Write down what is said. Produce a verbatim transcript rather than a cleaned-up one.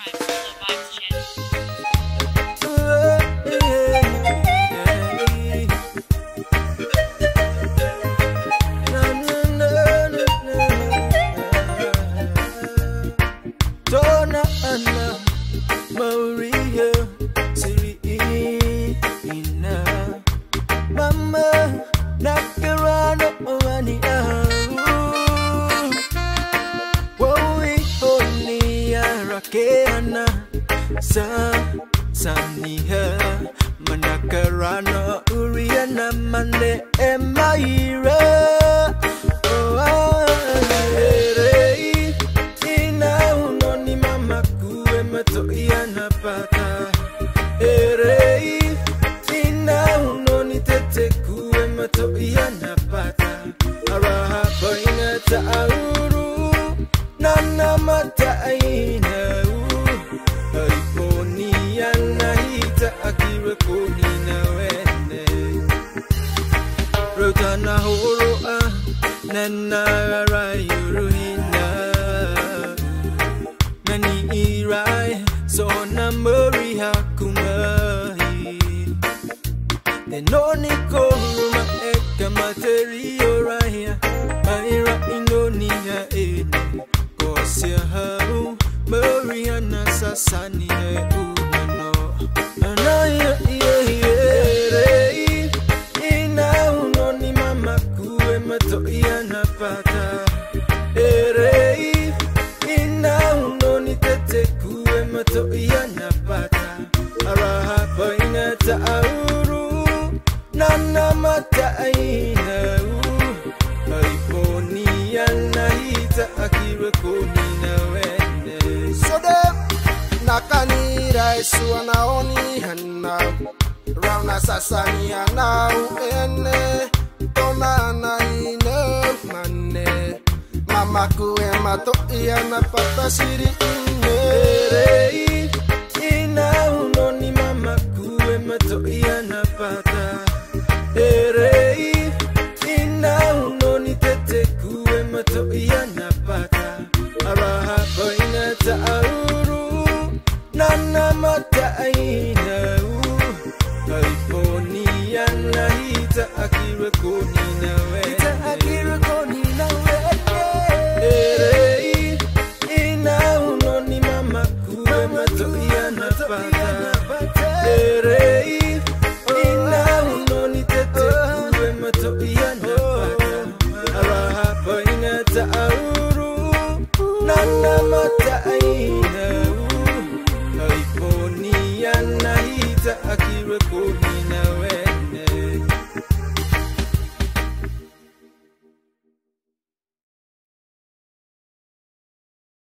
Sa saniha manakarana uriana mane emaira oh rei ina unoni mama kuwe mato iana pata rei ina unoni tete kuwe mato iana pata araha boina tauru nana mata aina Rotana horoa nana rayuruhina nani irai so namuri hakumai denoni koruma eka materio raya maira indonia ene kosia hau mariana sasani e unano anaya ye ye mato iana pata erei ina unoni tete kuwe mato iana pata araha boina tauru nana mata aina u haiponi ana hita akire koni na wende sode nakani raisu anaoni hanna rauna sasani anau ene Tona na ine mane mama kuwe mato iana pata siri ine rei ina unoni mama kuwe mato iana pata rei ina unoni tete kuwe mato iana pata araha boina tauru nana mata aina u haiponi ana hita akire koni na we hita akire koni na we erei ina unoni mama kuwe mato iana pata erei ina unoni tete kuwe mato iana pata araha boina tauru nana mata aina u haiponi ana hita akire koni